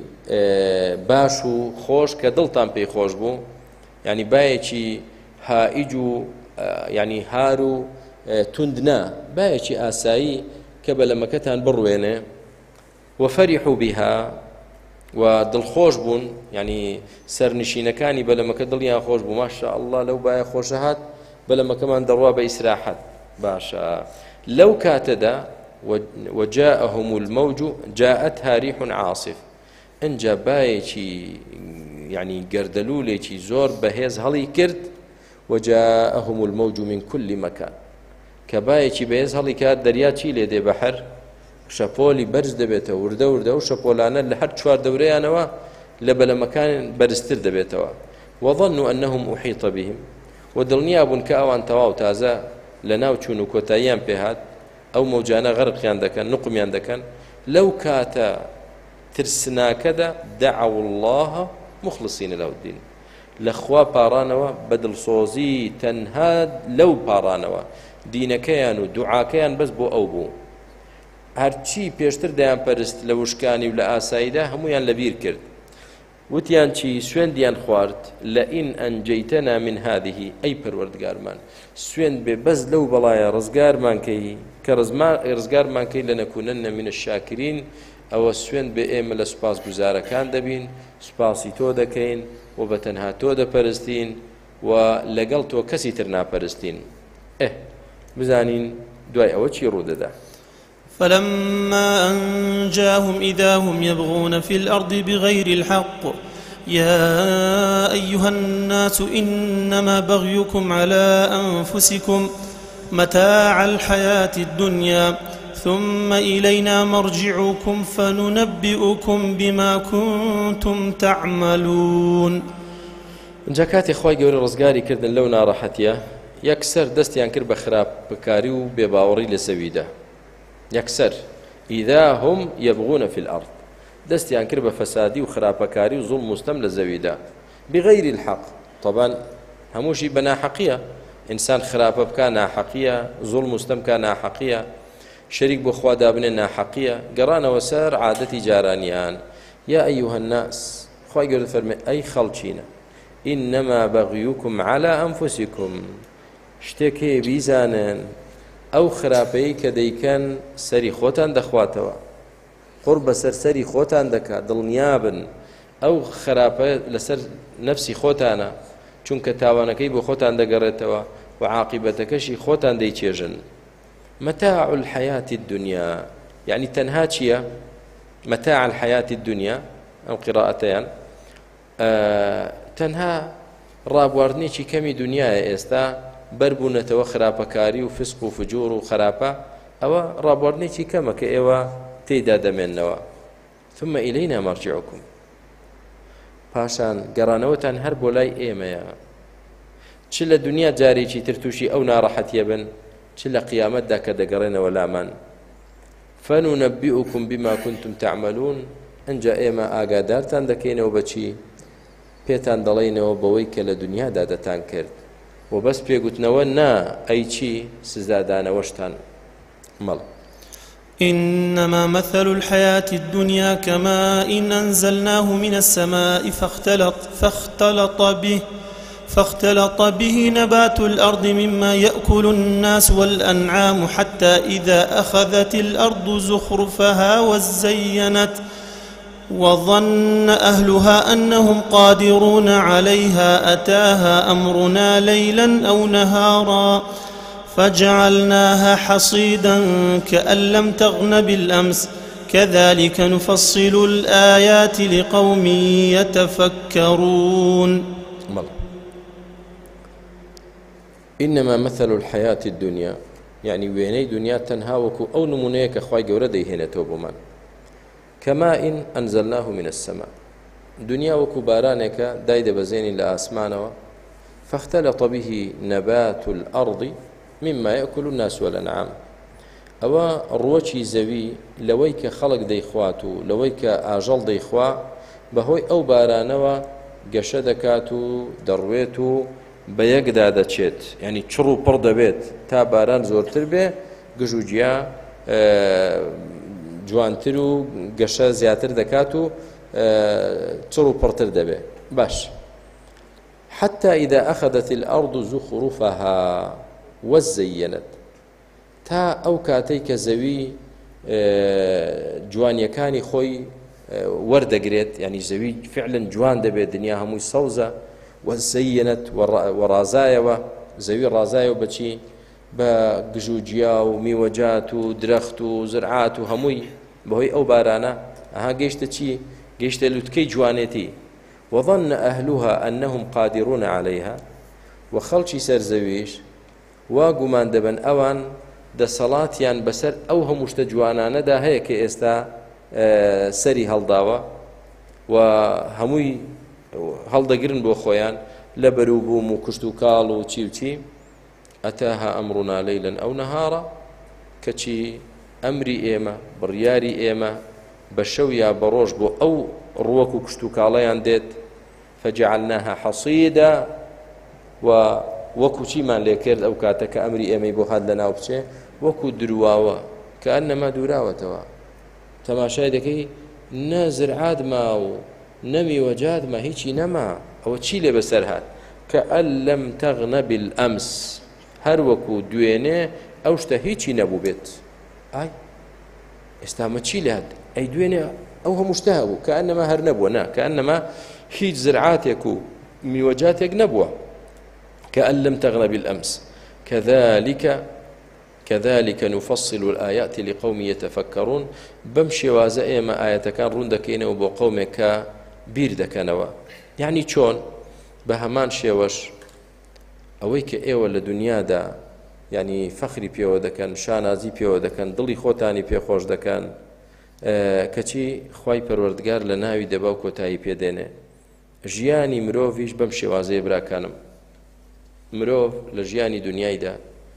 باشو خوش كدلتان بي خوش بو يعني بايكي هائجو يعني هارو تندنا بايكي آسايي كبلمكتان بروينه وفرحوا بها ودلخوش بون يعني سرنشينكاني بلمك دليان خوش بو ما شاء الله لو باي خوشهات بلما كمان دروا بإسراحات باشا لو كاتدا وجاءهم الموج جاءتها ريح عاصف ان جابايشي يعني قردلوليشي زور بهيز هلي كرد وجاءهم الموج من كل مكان كبايشي بهيز هلي كاد درياتشي لدي بحر شەپۆلی بەرز دەبێتەوە وردە وردە و شەپۆلانە لە هەر چوار دەورەیانەوە لە بەلەمەکان بەرزتر دەبێتەوە. وظنوا أنهم أحيط بهم ودڵنیا بوون کە ئەوان تەواو تازە لە ناو چوون و کۆتاییان پێهات ئەو مەوجانە غەرقیان دەکەن نقمیان دەکەن لەو کاتە ترسناکەدا دعوا الله مخلصين له الدين لەخوا پارانەوە بە دڵسۆزی تەنها لەو پارانەوە دینەکەیان و دوعاکەیان بەس بۆ ئەو بوو. هەرچی پێشتر دەیان پەرست لە وشکانی و لە ئاساییدا هەمویان لەبیر کرد وتیان چی سوێندیان خوارد لئین ئەنجەیتەنا من هذه ئەی پەروەردگارمان سوێند بێ بەس لەو بەڵایە ڕزگارمان کەی کە ڕزگارمان کەی لەنەکونەنە من الشاکرین ئەوە سوێند بێ ئێمە لە سوپاسگوزارەکان دەبین سوپاسی تۆ دەکەین و بە تەنها تۆ دەپەرستین و لەگەڵ تۆ کەسی تر ناپەرستین. ئێ بزانین دوای ئەوە چی ڕوودەدا. فلما أنجاهم إذا هم يبغون في الأرض بغير الحق يا أيها الناس إنما بغيكم على أنفسكم متاع الحياة الدنيا ثم إلينا مرجعكم فننبئكم بما كنتم تعملون. جاكاتي خواي قولي رزقاري كردن لو ناراحتيا يكسر دستيان كرب خراب بكاري وبباوري لسويده يكسر إذا هم يبغون في الأرض دستيان كرب فسادي وخرابكاري وظلم مستمل زويدا بغير الحق. طبعا هموشي بنا حقية إنسان خراب بكان حقية ظلم مستم كان حقية شريك بخوا دابن حقية قرانا وسار عادتي جارانيان. يا أيها الناس خوا يقول فرمي أي خلشينا إنما بغيكم على أنفسكم اشتكي بيزانا ئەو خراپەی کە دەیکەن سەری خۆتان دەخواتەوە قڕ بەسەر سەری خۆتان دەکات دڵنیابن ئەو خراپە لەسەر نەفسی خۆتانە چونکە تاوانەکەی بۆ خۆتان دەگەڕێتەوە و عاقبەتەکەشی خۆتان دەیچێژن. متاع الحياة الدنيا يعني تەنها چییە متاع الحياة الدنيا ئەم قراءەتەیان تەنها ڕابواردنێکی کەمی دنیاە ئێستا بربونەتەوە خراپەکاری و فسق و فجور و خراپە ئەوە ڕابواردنێکی کەمە کە ئێوە تێیدا دەمێننەوە. ثم إلينا مرجعكم پاشان گەڕانەوەتان هەر بۆ لای ئێمەیە چ لە دنیا جارێکی تر تووشی ئەو ناڕەحەتیە بن چ لە قیامەتدا کە دەگەڕێنەوە لامان. فننبئكم بما كنتم تعملون ئەنجا ئێمە ئاگادارتان دەکەینەوە بەچی پێتان دەڵێینەوە بەوەی کە لە دنیادا دەتان کرد وبس بيقولنا نا أي شيء سزادانا وشتان مل. إنما مثل الحياة الدنيا كماء إن أنزلناه من السماء فاختلط فاختلط به فاختلط به نبات الأرض مما يأكل الناس والأنعام حتى إذا أخذت الأرض زخرفها وزينت وظن أهلها أنهم قادرون عليها أتاها أمرنا ليلا أو نهارا فجعلناها حصيدا كأن لم تغن بالأمس كذلك نفصل الآيات لقوم يتفكرون. إنما مثل الحياة الدنيا يعني ويني دنيا تنهاوك أو نمونيك أخوي قوردي هنا توبمان كماء أنزلناه من السماء دنيا وكبارانك دايد بزين لآسمانه فاختلط به نبات الأرض مما يأكل الناس والأنعام أو روشي زوي لويك خلق ديخواتو لويك آجل ديخوا بهوي أو بارانوا قشدكاتو درويتو بەیەکدا دەچێت یعنی چڕ و پڕ دەبێت تا باران زۆرتر بێ گژوجیا جوانتر و گەشە زیاتر دەکات و چڕ و پڕتر دەبێ باش حتى إذا أخذت الأرض زخرفها وزينت تا أو كاتيك زوي جوانيكاني خوي وردقريت يعني زوي فعلا جوان دەبێ دنيا هەمووی سەوزە وزينت ورازايا زوي رازايا بچي بجوجيا وميوجات ودرخت وزرعات وهموي بهوي أو بارانا أها جيشت چي جيشت لتكي جوانيتي وظن أهلها أنهم قادرون عليها وخلشي سر زويش واقمان دبن أوان دا صلاتيان بسر أو همشت جوانانا دا هيك إستا اه سري هالداوا وهموي هەڵدەگرن بۆ خۆیان لە بەروبووم و کشت و کاڵ و چی و چی ئەتاها ئەمڕنا لەیلەن ئەو نەهارە کەچی ئەمری ئێمە بڕیاری ئێمە بە شەو یا بە ڕۆژ بۆ ئەو ڕووەک و کشت و کاڵەیان دێت فەجعلناها حەصیدا و وەکو چیمان لێ کرد ئەو کاتە کە ئەمری ئێمەی بۆ هات لەناو بچێ وەکو دروواوە کە ئەنەما دووراوەتەوە تەماشای دەکەی نە زرعات ما و نمي وجاد ما هيجي نما أو تشيله بسرهات كأن لم تغن بالأمس هر وكو دوينه أوشته هيجي نبو بيت أي استعمل تشيله هاد أي دوينه أو هم مشتهبوا كأنما هر نبونا كأنما هيج زرعاتك ميوجاتك نبوة كأن لم تغن بالأمس كذلك كذلك نفصل الآيات لقوم يتفكرون بمشي وازئ ما آيات كان رندكين وبو قومك بیر دەکەنەوە یعنی چۆن بە هەمان شێوەش ئەوەی کە ئێوە لە دنیادا یعنی فەخری پێوە دەکەن شانازی پێوە دەکەن دڵی خۆتانی پێخۆش دەکەن کەچی خوای پەروەردگار لە ناوی دەبا و کۆتایی پێدێنێ ژیانی مرۆڤیش بەم شێوازەیە براکانم مرۆڤ لە ژیانی دنیایدا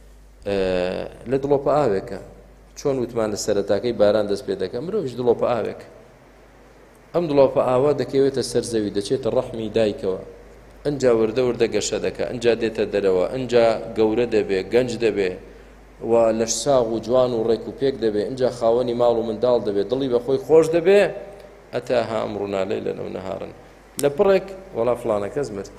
لە دڵۆپە ئاوێکە چۆن وتمان لە سەرەتاکەی باران دەست پێ دەکە مرۆڤیش دڵۆپە ئاوێک ئەم دڵۆپە ئاوا دەکەوێتە سەر زەوی دەچێتە ڕەحمی دایکەوە ئەنجا وردە وردە گەشە دەکە ئەنجا دێتە دەرەوە ئەنجا گەورە دەبێ گەنج دەبێ و لەش ساغ و جوان و ڕێک و پێک دەبێ ئەنجا خاوەنی ماڵ و منداڵ دەبێ دڵی بەخۆی خۆش دەبێ ئەتاها ئەمڕنا لەیلەن ئەو نەهارن لە پڕێک وەڵا فڵانە کەس مرد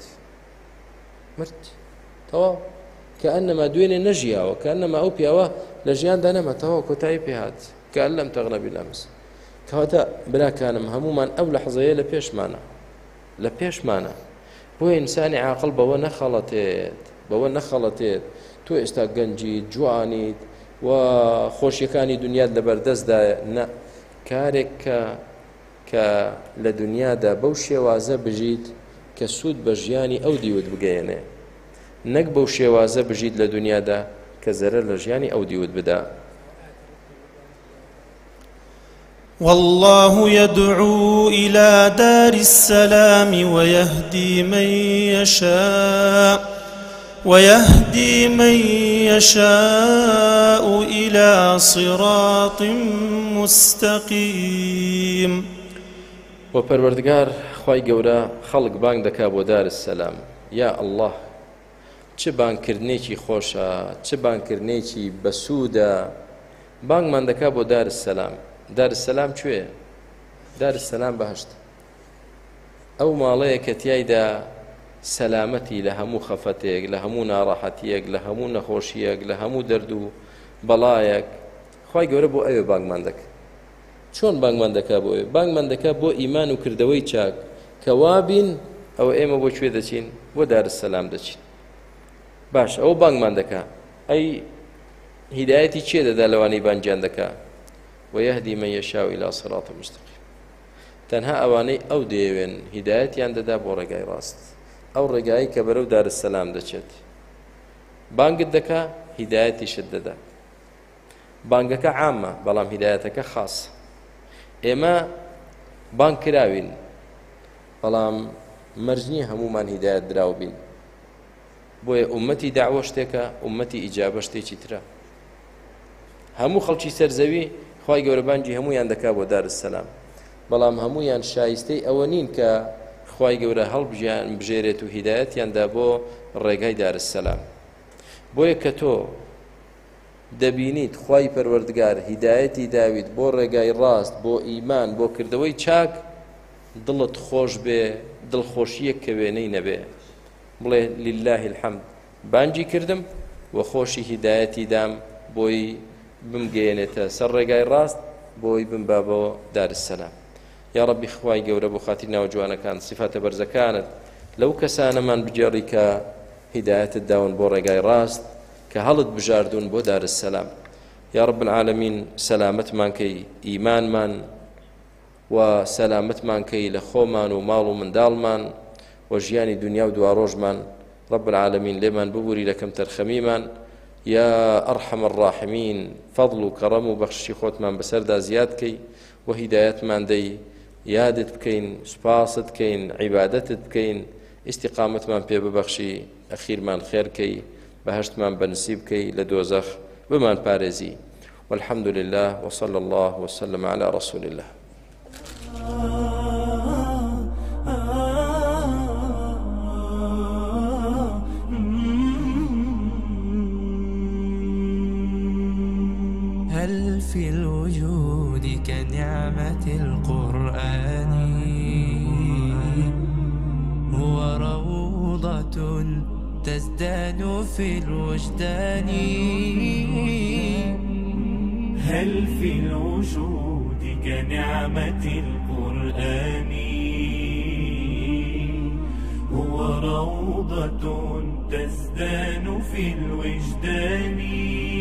مرد تەواو کەئەنەما دوێنێ نەژیاوە کەئەنەما ئەو پیاوە لە ژیاندا نەما تەواو کۆتایی پێهات کەئەن لەم تەغنە بالأمس کەواتە براکانم هەمومان ئەو لەحظەیە لە پێشمانە لە پێشمانە بۆیە ئینسانی عاقڵ بەوە نەخەڵەتێت بەوە نەخەڵەتێت تۆ ئێستا گەنجیت جوانیت و خۆشیەکانی دنیات لەبەردەستدایە نە کارێک کە کە لە دنیادا بەو شێوازە بژیت کە سوود بە ژیانی ئەو دیوت بگەیەنێ نەک بەو شێوازە بژیت لە دنیادا کە زەرەر لە ژیانی ئەو دیوت بدا. والله يدعو إلى دار السلام ويهدي من يشاء ويهدي من يشاء إلى صراط مستقيم. وپروردگار خوای گەورە خەڵک بانگ دەکا بۆ دار السلام یا الله چه بانگکردنێکی خۆشە چه بانگکردنێکی بەسوودە بانگمان دەکا بۆ دار السلام. دار السلام کوێیە؟ دار السلام بەهەشت ئەو ماڵەیە کە تیایدا سەلامەتی لە هەموو خەفەتێک لە هەموو ناڕەحەتیەک لە هەموو نەخۆشیەک لە هەموو دەرد و بەڵایەک خوای گەورە بۆ ئەوێ بانگمان دەکات. چۆن بانگمان دەکات بۆ ئەوێ؟ بانگمان دەکات بۆ ئیمان و کردەوەی چاک کە وابین ئەوە ئێمە بۆ کوێ دەچین؟ بۆ دارسەلام دەچین. باش ئەوە بانگمان دەکات. ئەی هیدایەتی چێ دەدا لەوانەی بانگیان دەکات؟ ويهدي من يشاء إلى صراط مستقيم. تەنها ئەوانەی ئەو دەیەوێن هیدایەتیان دەدا بۆ ڕێگای ڕاست، ئەو ڕێگایی کە بەرەو دارسەلام دەچێت. بانگت دەکا هیدایەتیشت دەدا. بانگەکە عامە بەڵام هیدایەتەکە خاص. ئێمە بانگ کراوین بەڵام مەرج نییە هەمومان هیدایەت دراو بین. بۆیە ئومەتی داعوە شتێکە، ئومەتی ئیجابە شتێکی ترە. هەموو خەڵکی سەرزەوی خوای گەورە بانگی هەمویان دەکات بۆ دارسەلام، بەڵام هەمویان شایستەی ئەوە نین کە خوای گەورە هەڵبژیان بژێرێت و هیدایەتیاندا بۆ ڕێگای دارسەلام. بۆیە کە تۆ دەبینیت خوای پەروەردگار هیدایەتی داویت بۆ ڕێگای ڕاست، بۆ ئیمان، بۆ کردەوەی چاک، دڵت خۆش بێ، دڵخۆشیەک کە وێنەی نەبێ، بڵێ لله الحەمد بانگی کردم و خۆشی هیدایەتی دام بۆی بمگەێنێتە سەر ڕێگای ڕاست، بۆی بمبا بۆ دارسەلام. یا ڕەبی خوای گەورە بۆ خاتی ناو جوانەکان صفاتە بەرزەکانت لەو کەسانەمان بجێڕی کە هیدایەتت داون بۆ ڕێگای ڕاست کە هەڵت بژاردون بۆ دارسەلام. یا رب العالمین سەلامەتمان کەی، ئیمانمان و سەلامەتمان کەی لە خۆمان و ماڵ و منداڵمان و ژیانی دنیا و دوا ڕۆژمان. رب العالمین لێمان ببووری لە کەم تەرخەمیمان. یا ئەرحەم الراحمین فەضڵ و کەڕەم و بەخششی خۆتمان بەسەردا زیاد کەی و هیدایەتمان دەی، یادت بکەین، سوپاست بکەین، عیبادەتت بکەین، ئیستیقامەتمان پێ ببەخشی، ئەخیرمان خێرکەی، بەهەشتمان بەنسیب بکەی، لە دۆزەخ بمان پارێزی. والحمد لله وصلى الله وسلم على رسول الله. هل في الوجود كنعمة القرآن هو روضة تزدان في الوجدان؟ هل في الوجود كنعمة القرآن هو روضة تزدان في الوجدان؟